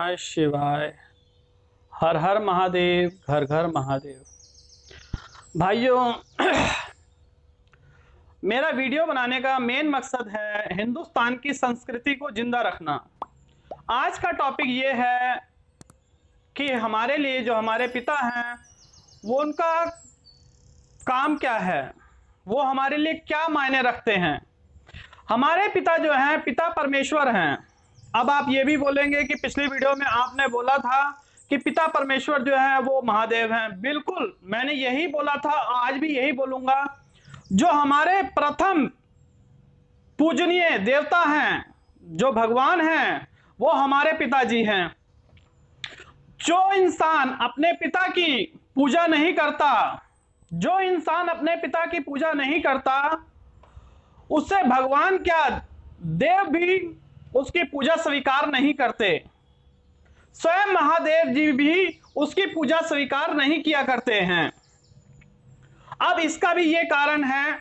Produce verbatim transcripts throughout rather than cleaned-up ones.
नमः शिवाय। हर हर महादेव, घर घर महादेव। भाइयों, मेरा वीडियो बनाने का मेन मकसद है हिंदुस्तान की संस्कृति को जिंदा रखना। आज का टॉपिक ये है कि हमारे लिए जो हमारे पिता हैं वो उनका काम क्या है, वो हमारे लिए क्या मायने रखते हैं। हमारे पिता जो हैं पिता परमेश्वर हैं। अब आप ये भी बोलेंगे कि पिछली वीडियो में आपने बोला था कि पिता परमेश्वर जो है वो महादेव हैं। बिल्कुल, मैंने यही बोला था, आज भी यही बोलूंगा। जो हमारे प्रथम पूजनीय देवता हैं, जो भगवान हैं, वो हमारे पिताजी हैं। जो इंसान अपने पिता की पूजा नहीं करता, जो इंसान अपने पिता की पूजा नहीं करता, उससे भगवान क्या देव भी उसकी पूजा स्वीकार नहीं करते। स्वयं महादेव जी भी उसकी पूजा स्वीकार नहीं किया करते हैं। अब इसका भी ये कारण है,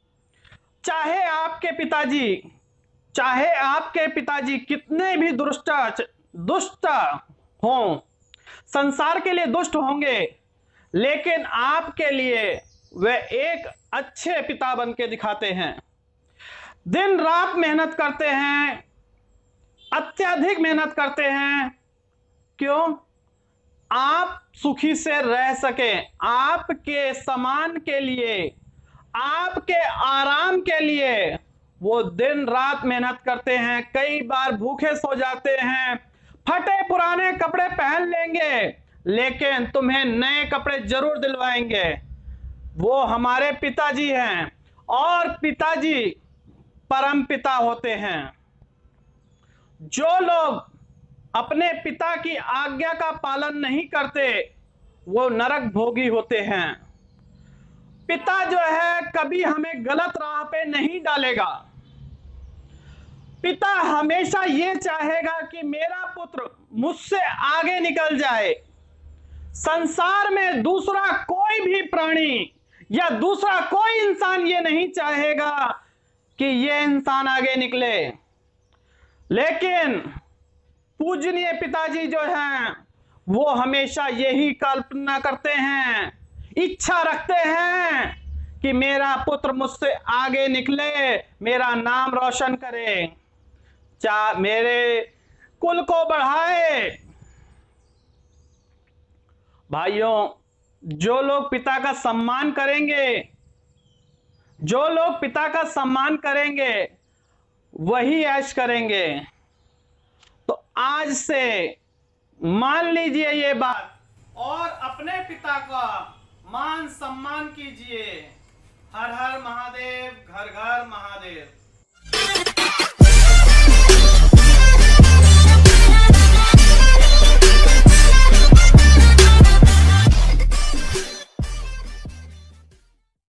चाहे आपके पिताजी चाहे आपके पिताजी कितने भी दुष्ट दुष्ट हों, संसार के लिए दुष्ट होंगे, लेकिन आपके लिए वे एक अच्छे पिता बन के दिखाते हैं। दिन रात मेहनत करते हैं, अत्यधिक मेहनत करते हैं। क्यों? आप सुखी से रह सके, आपके सम्मान के लिए, आपके आराम के लिए वो दिन रात मेहनत करते हैं। कई बार भूखे सो जाते हैं, फटे पुराने कपड़े पहन लेंगे, लेकिन तुम्हें नए कपड़े जरूर दिलवाएंगे। वो हमारे पिताजी हैं, और पिताजी परम पिता होते हैं। जो लोग अपने पिता की आज्ञा का पालन नहीं करते, वो नरक भोगी होते हैं। पिता जो है कभी हमें गलत राह पे नहीं डालेगा। पिता हमेशा ये चाहेगा कि मेरा पुत्र मुझसे आगे निकल जाए। संसार में दूसरा कोई भी प्राणी या दूसरा कोई इंसान ये नहीं चाहेगा कि ये इंसान आगे निकले, लेकिन पूजनीय पिताजी जो हैं वो हमेशा यही कल्पना करते हैं, इच्छा रखते हैं कि मेरा पुत्र मुझसे आगे निकले, मेरा नाम रोशन करे, चा मेरे कुल को बढ़ाए। भाइयों, जो लोग पिता का सम्मान करेंगे जो लोग पिता का सम्मान करेंगे वही ऐश करेंगे। तो आज से मान लीजिए ये बात, और अपने पिता का मान सम्मान कीजिए। हर हर महादेव, घर घर महादेव।